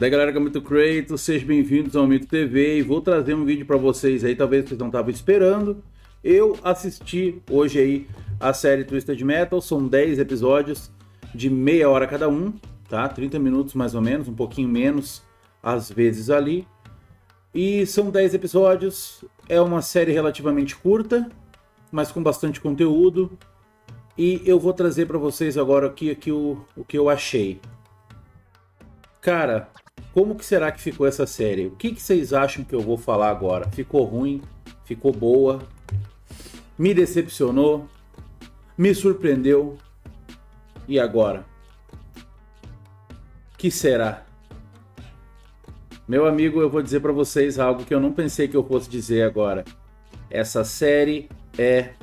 Daí galera, que é Mito Kratos, sejam bem-vindos ao Mito TV e vou trazer um vídeo pra vocês aí, talvez vocês não estavam esperando. Eu assisti hoje aí a série Twisted Metal, são 10 episódios de meia hora cada um, tá? 30 minutos mais ou menos, um pouquinho menos às vezes ali. E são 10 episódios, é uma série relativamente curta, mas com bastante conteúdo. E eu vou trazer pra vocês agora aqui o que eu achei. Cara, como que será que ficou essa série? O que vocês acham que eu vou falar agora? Ficou ruim? Ficou boa? Me decepcionou? Me surpreendeu? E agora? O que será? Meu amigo, eu vou dizer pra vocês algo que eu não pensei que eu fosse dizer agora. Essa série é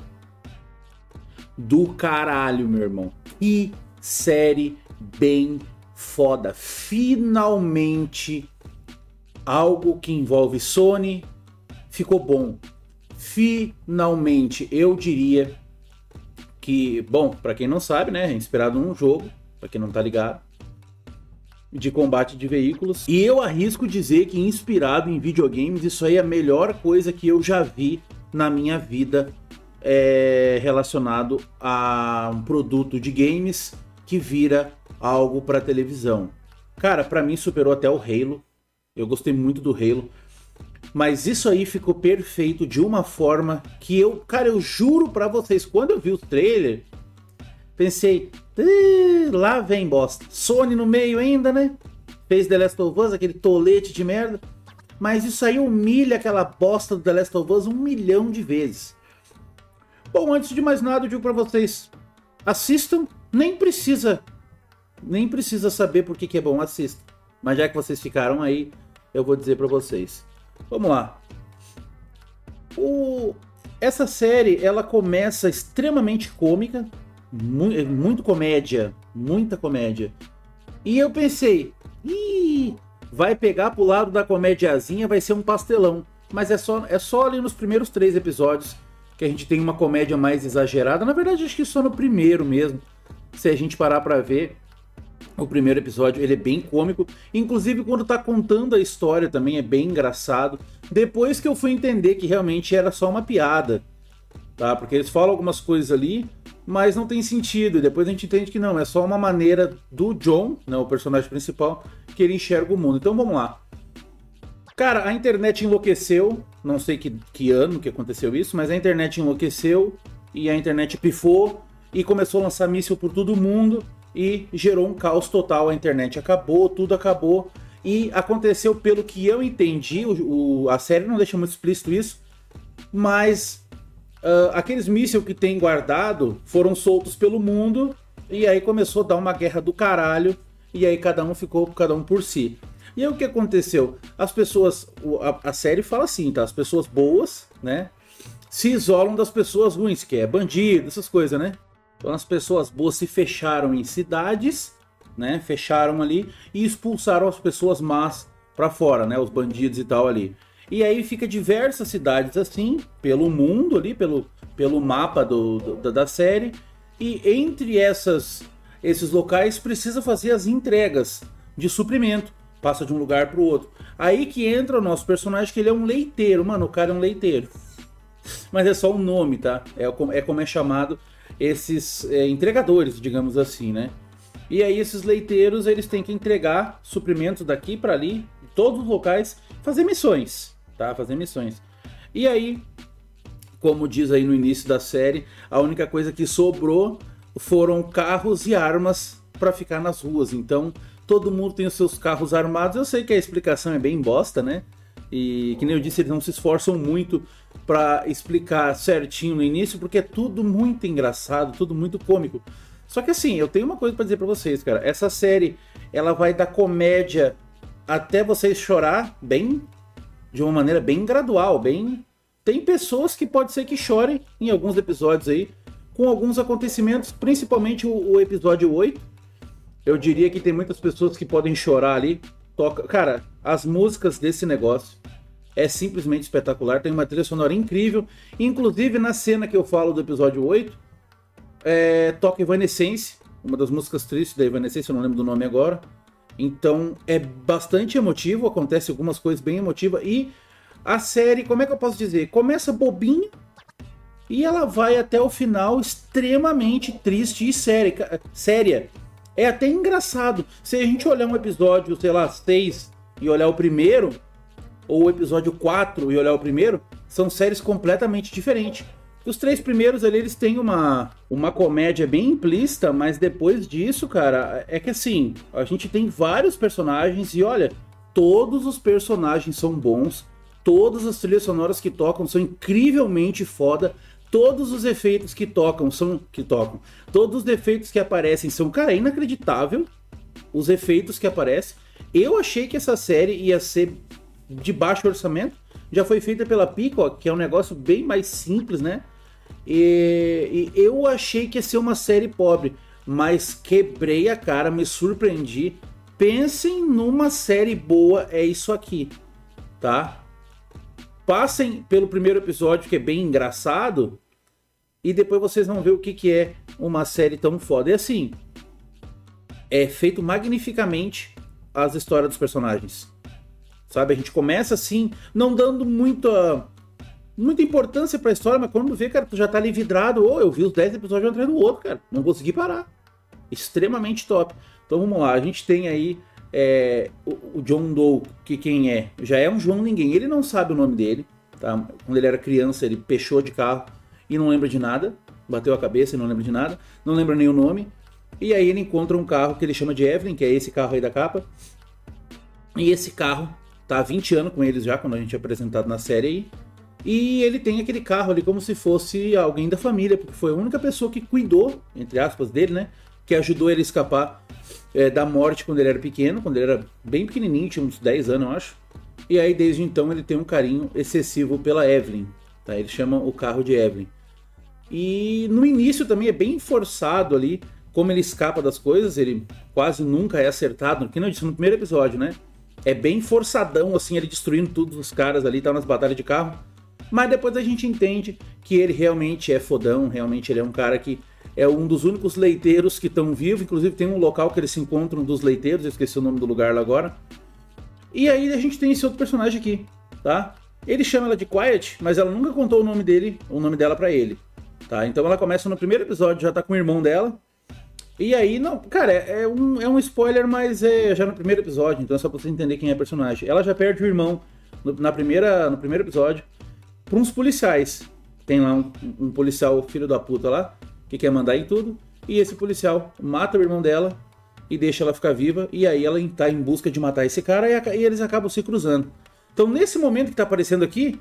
do caralho, meu irmão. Que série bem foda. Finalmente algo que envolve Sony ficou bom. Finalmente, eu diria que, bom, pra quem não sabe, né, é inspirado num jogo, pra quem não tá ligado, de combate de veículos. E eu arrisco dizer que inspirado em videogames, isso aí é a melhor coisa que eu já vi na minha vida relacionado a um produto de games que vira algo para televisão. Cara, para mim superou até o Halo. Eu gostei muito do Halo. Mas isso aí ficou perfeito de uma forma que eu juro para vocês, quando eu vi o trailer, pensei, lá vem bosta. Sony no meio ainda, né? Fez The Last of Us, aquele tolete de merda. Mas isso aí humilha aquela bosta do The Last of Us 1 milhão de vezes. Bom, antes de mais nada, eu digo pra vocês, assistam, nem precisa saber por que é bom, assistam. Mas já que vocês ficaram aí, eu vou dizer pra vocês. Vamos lá. Essa série, ela começa extremamente cômica, muito comédia, muita comédia. E eu pensei, vai pegar pro lado da comediazinha, vai ser um pastelão. Mas é só ali nos primeiros 3 episódios que a gente tem uma comédia mais exagerada. Na verdade, acho que só no primeiro mesmo. Se a gente parar pra ver, o primeiro episódio, ele é bem cômico. Inclusive, quando tá contando a história também é bem engraçado. Depois que eu fui entender que realmente era só uma piada, tá? Porque eles falam algumas coisas ali, mas não tem sentido. E depois a gente entende que não, é só uma maneira do John, né, o personagem principal, que ele enxerga o mundo. Então vamos lá. Cara, a internet enlouqueceu, não sei que ano que aconteceu isso, mas a internet enlouqueceu e a internet pifou e começou a lançar míssil por todo mundo e gerou um caos total. A internet acabou, tudo acabou e aconteceu, pelo que eu entendi, a série não deixa muito explícito isso, mas aqueles mísseis que tem guardado foram soltos pelo mundo e aí começou a dar uma guerra do caralho e aí cada um por si. E aí o que aconteceu? As pessoas, a série fala assim, tá? As pessoas boas, né, se isolam das pessoas ruins, que é bandido, essas coisas, né? Então as pessoas boas se fecharam em cidades, né? Fecharam ali e expulsaram as pessoas más pra fora, né? Os bandidos e tal ali. E aí fica diversas cidades assim, pelo mundo ali, pelo mapa da série. E entre esses locais precisa fazer as entregas de suprimento. Passa de um lugar pro outro. Aí que entra o nosso personagem, que ele é um leiteiro. Mano, o cara é um leiteiro. Mas é só um nome, tá? É como é chamado esses entregadores, digamos assim, né? E aí esses leiteiros, eles têm que entregar suprimentos daqui pra ali, em todos os locais, fazer missões, tá? Fazer missões. E aí, como diz aí no início da série, a única coisa que sobrou foram carros e armas pra ficar nas ruas. Então, todo mundo tem os seus carros armados. Eu sei que a explicação é bem bosta, né? E que nem eu disse, eles não se esforçam muito pra explicar certinho no início, porque é tudo muito engraçado, tudo muito cômico. Só que assim, eu tenho uma coisa pra dizer pra vocês, cara. Essa série, ela vai da comédia até vocês chorar bem, de uma maneira bem gradual, bem... Tem pessoas que pode ser que chorem em alguns episódios aí, com alguns acontecimentos, principalmente o episódio 8. Eu diria que tem muitas pessoas que podem chorar ali. Cara, as músicas desse negócio é simplesmente espetacular. Tem uma trilha sonora incrível. Inclusive, na cena que eu falo do episódio 8, toca Evanescence, uma das músicas tristes da Evanescence, eu não lembro do nome agora. Então é bastante emotivo, acontece algumas coisas bem emotivas. E a série, como é que eu posso dizer? Começa bobinha e ela vai até o final extremamente triste e séria. É até engraçado. Se a gente olhar um episódio, sei lá, 6 e olhar o primeiro, ou o episódio 4 e olhar o primeiro, são séries completamente diferentes. Os 3 primeiros ali, eles têm uma comédia bem implícita, mas depois disso, cara, é que assim, a gente tem vários personagens e olha, todos os personagens são bons, todas as trilhas sonoras que tocam são incrivelmente foda, todos os efeitos que tocam, todos os efeitos que aparecem são, cara, é inacreditável os efeitos que aparecem. Eu achei que essa série ia ser de baixo orçamento, já foi feita pela Peacock, que é um negócio bem mais simples, né? E eu achei que ia ser uma série pobre, mas quebrei a cara, me surpreendi. Pensem numa série boa, é isso aqui, tá? Passem pelo primeiro episódio, que é bem engraçado, e depois vocês vão ver o que é uma série tão foda. E assim, é feito magnificamente as histórias dos personagens. Sabe, a gente começa assim, não dando muita importância pra história, mas quando vê, cara, tu já tá ali vidrado. Eu vi os 10 episódios um atrás do outro, cara. Não consegui parar. Extremamente top. Então vamos lá, a gente tem aí o John Doe, que quem é? Já é um João Ninguém. Ele não sabe o nome dele, tá? Quando ele era criança, ele pechou de carro e não lembra de nada. Bateu a cabeça e não lembra de nada. Não lembra nem o nome. E aí ele encontra um carro que ele chama de Evelyn, que é esse carro aí da capa. E esse carro tá há 20 anos com eles já, quando a gente é apresentado na série aí. E ele tem aquele carro ali como se fosse alguém da família, porque foi a única pessoa que cuidou, entre aspas, dele, né? Que ajudou ele a escapar da morte quando ele era pequeno, quando ele era bem pequenininho, tinha uns 10 anos, eu acho. E aí, desde então, ele tem um carinho excessivo pela Evelyn, tá? Ele chama o carro de Evelyn. E no início também é bem forçado ali, como ele escapa das coisas, ele quase nunca é acertado, que não disse no primeiro episódio, né? É bem forçadão, assim, ele destruindo todos os caras ali, tá nas batalhas de carro. Mas depois a gente entende que ele realmente é fodão, realmente ele é um cara que é um dos únicos leiteiros que estão vivos. Inclusive tem um local que eles se encontram dos leiteiros, eu esqueci o nome do lugar lá agora. E aí a gente tem esse outro personagem aqui, tá? Ele chama ela de Quiet, mas ela nunca contou o nome dela pra ele, tá? Então ela começa no primeiro episódio, já tá com o irmão dela. E aí, não, cara, é um spoiler, mas é já no primeiro episódio, então é só pra você entender quem é a personagem. Ela já perde o irmão no primeiro episódio pra uns policiais. Tem lá um policial filho da puta lá, que quer mandar em tudo, e esse policial mata o irmão dela e deixa ela ficar viva, e aí ela tá em busca de matar esse cara e eles acabam se cruzando. Então nesse momento que tá aparecendo aqui,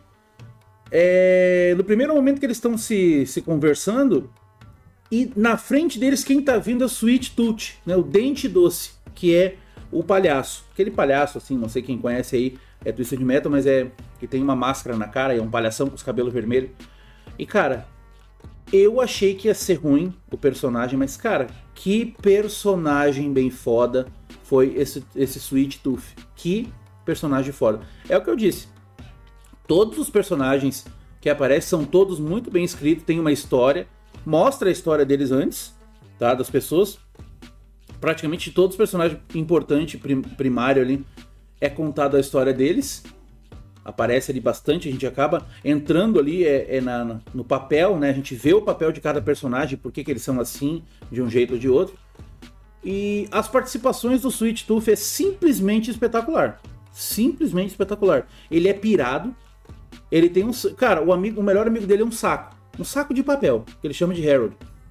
no primeiro momento que eles estão se conversando, e na frente deles quem tá vindo é o Sweet Tooth, né, o Dente Doce, que é o palhaço. Aquele palhaço, assim, não sei quem conhece aí, é Twisted Metal, mas que tem uma máscara na cara e é um palhação com os cabelos vermelhos. E cara, eu achei que ia ser ruim o personagem, mas cara, que personagem bem foda foi esse Sweet Tooth. Que personagem foda. É o que eu disse. Todos os personagens que aparecem são todos muito bem escritos, tem uma história, mostra a história deles antes, tá? Das pessoas. Praticamente todos os personagens importantes, primário ali, é contado a história deles. Aparece ali bastante, a gente acaba entrando ali no papel, né? A gente vê o papel de cada personagem, por que eles são assim, de um jeito ou de outro. E as participações do Sweet Tooth é simplesmente espetacular. Simplesmente espetacular. Ele é pirado. Ele tem cara, o melhor amigo dele é um saco. Um saco de papel, que ele chama de Harold.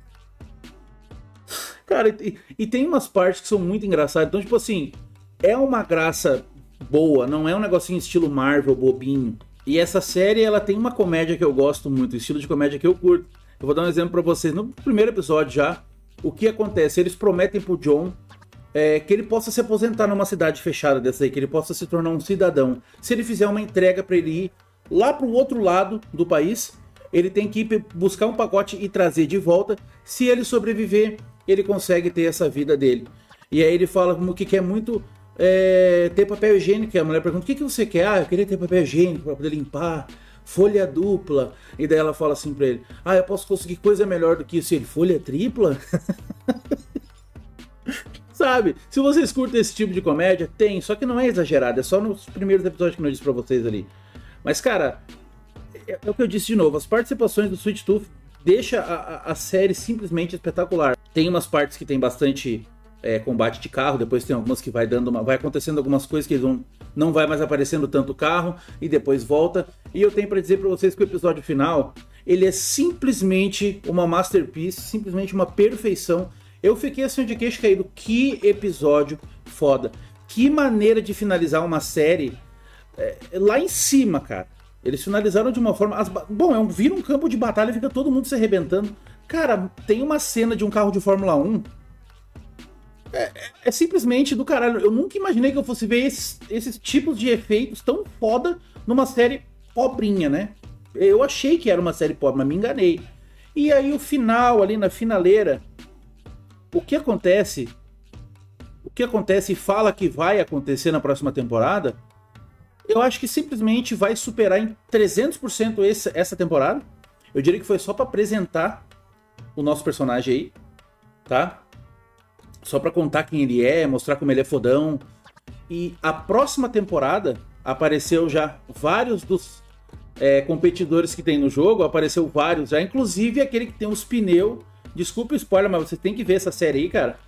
Cara, e tem umas partes que são muito engraçadas. Então, tipo assim, é uma graça boa, não é um negocinho estilo Marvel, bobinho. E essa série, ela tem uma comédia que eu gosto muito, estilo de comédia que eu curto. Eu vou dar um exemplo pra vocês. No primeiro episódio já, o que acontece? Eles prometem pro John que ele possa se aposentar numa cidade fechada dessa aí, que ele possa se tornar um cidadão. Se ele fizer uma entrega pra ele ir lá pro outro lado do país, ele tem que ir buscar um pacote e trazer de volta. Se ele sobreviver, ele consegue ter essa vida dele. E aí ele fala como que quer muito ter papel higiênico. E a mulher pergunta, o que você quer? Eu queria ter papel higiênico para poder limpar, folha dupla. E daí ela fala assim pra ele, eu posso conseguir coisa melhor do que isso. E ele, folha tripla? sabe. Se vocês curtem esse tipo de comédia, tem. Só que não é exagerado. É só nos primeiros episódios que eu disse pra vocês ali. Mas, cara, é o que eu disse de novo. As participações do Sweet Tooth deixa a série simplesmente espetacular. Tem umas partes que tem bastante combate de carro. Depois tem algumas que vai acontecendo algumas coisas que não vai mais aparecendo tanto carro. E depois volta. E eu tenho pra dizer pra vocês que o episódio final, ele é simplesmente uma masterpiece. Simplesmente uma perfeição. Eu fiquei assim de queixo caído. Que episódio foda. Que maneira de finalizar uma série lá em cima, cara. Eles finalizaram de uma forma... vira um campo de batalha e fica todo mundo se arrebentando. Cara, tem uma cena de um carro de Fórmula 1. É simplesmente do caralho. Eu nunca imaginei que eu fosse ver esses tipos de efeitos tão foda numa série pobrinha, né? Eu achei que era uma série pobre, mas me enganei. E aí o final, ali na finaleira... O que acontece e fala que vai acontecer na próxima temporada, eu acho que simplesmente vai superar em 300% essa temporada. Eu diria que foi só pra apresentar o nosso personagem aí, tá? Só pra contar quem ele é, mostrar como ele é fodão. E a próxima temporada apareceu já vários dos competidores que tem no jogo, apareceu vários já, inclusive aquele que tem os pneus. Desculpa o spoiler, mas você tem que ver essa série aí, cara.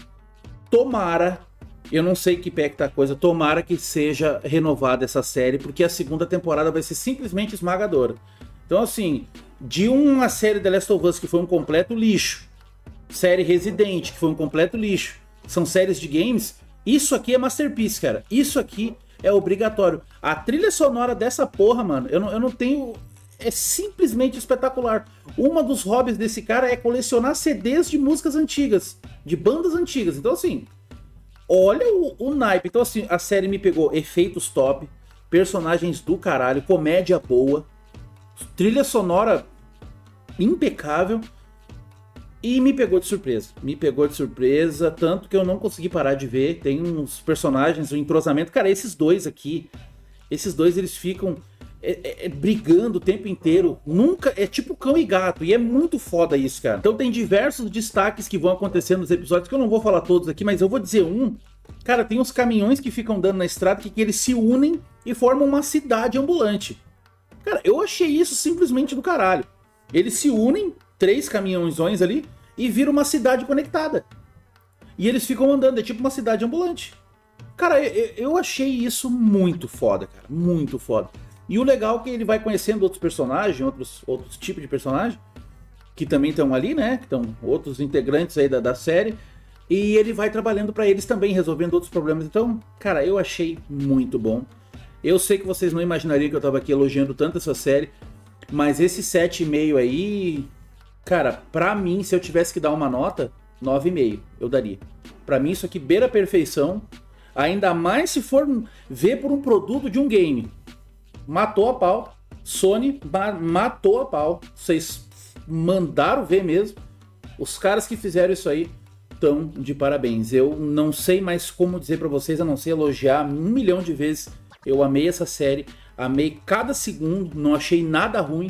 Tomara, eu não sei que pé que tá a coisa, tomara que seja renovada essa série, porque a segunda temporada vai ser simplesmente esmagadora. Então, assim, de uma série The Last of Us que foi um completo lixo, série Resident, que foi um completo lixo, são séries de games, isso aqui é masterpiece, cara. Isso aqui é obrigatório. A trilha sonora dessa porra, mano, eu não tenho... É simplesmente espetacular. Uma dos hobbies desse cara é colecionar CDs de músicas antigas, de bandas antigas. Então, assim, olha o naipe. Então, assim, a série me pegou efeitos top, personagens do caralho, comédia boa, trilha sonora impecável e me pegou de surpresa. Me pegou de surpresa, tanto que eu não consegui parar de ver. Tem uns personagens, um entrosamento. Cara, esses dois eles ficam... brigando o tempo inteiro, nunca, é tipo cão e gato, e é muito foda isso, cara. Então tem diversos destaques que vão acontecer nos episódios, que eu não vou falar todos aqui, mas eu vou dizer cara, tem uns caminhões que ficam dando na estrada, que eles se unem e formam uma cidade ambulante. Cara, eu achei isso simplesmente do caralho. Eles se unem, 3 caminhões ali, e viram uma cidade conectada. E eles ficam andando, é tipo uma cidade ambulante. Cara, eu achei isso muito foda, cara, muito foda. E o legal é que ele vai conhecendo outros personagens, outros tipos de personagens, que também estão ali, né? Que estão outros integrantes aí da série. E ele vai trabalhando para eles também, resolvendo outros problemas. Então, cara, eu achei muito bom. Eu sei que vocês não imaginariam que eu tava aqui elogiando tanto essa série, mas esse 7,5 aí... Cara, pra mim, se eu tivesse que dar uma nota, 9,5 eu daria. Pra mim, isso aqui beira a perfeição. Ainda mais se for ver por um produto de um game. Matou a pau. Sony matou a pau. Vocês mandaram ver mesmo. Os caras que fizeram isso aí estão de parabéns. Eu não sei mais como dizer pra vocês, a não ser elogiar 1 milhão de vezes. Eu amei essa série. Amei cada segundo. Não achei nada ruim.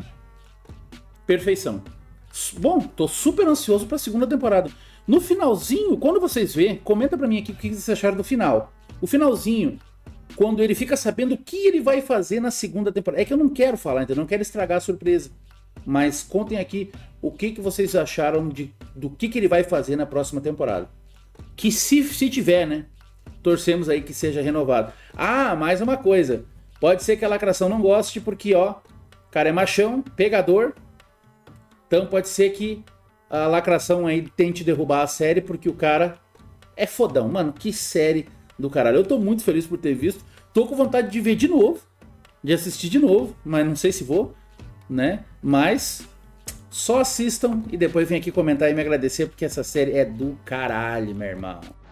Perfeição. Bom, tô super ansioso pra segunda temporada. No finalzinho, quando vocês verem, comenta pra mim aqui o que vocês acharam do final. O finalzinho, quando ele fica sabendo o que ele vai fazer na segunda temporada. É que eu não quero falar, entendeu? Não quero estragar a surpresa. Mas contem aqui o que vocês acharam do que ele vai fazer na próxima temporada. Que se tiver, né? Torcemos aí que seja renovado. Ah, mais uma coisa. Pode ser que a lacração não goste, porque, ó, o cara é machão, pegador. Então pode ser que a lacração aí tente derrubar a série, porque o cara é fodão. Mano, que série do caralho. Eu tô muito feliz por ter visto. Tô com vontade de ver de novo, de assistir de novo, mas não sei se vou, né? Mas só assistam e depois vem aqui comentar e me agradecer, porque essa série é do caralho, meu irmão.